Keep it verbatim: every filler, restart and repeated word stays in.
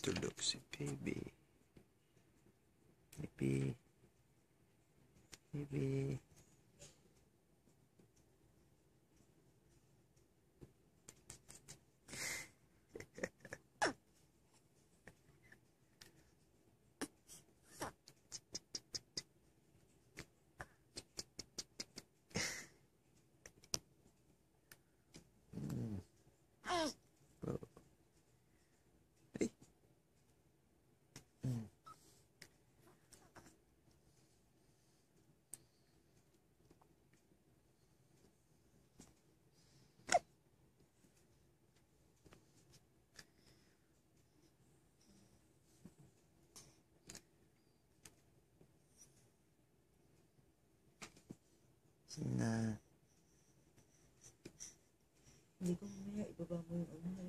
Tulog si baby. Baby. Baby. Na. Hindi ko mamaya ibaba mo yung ano.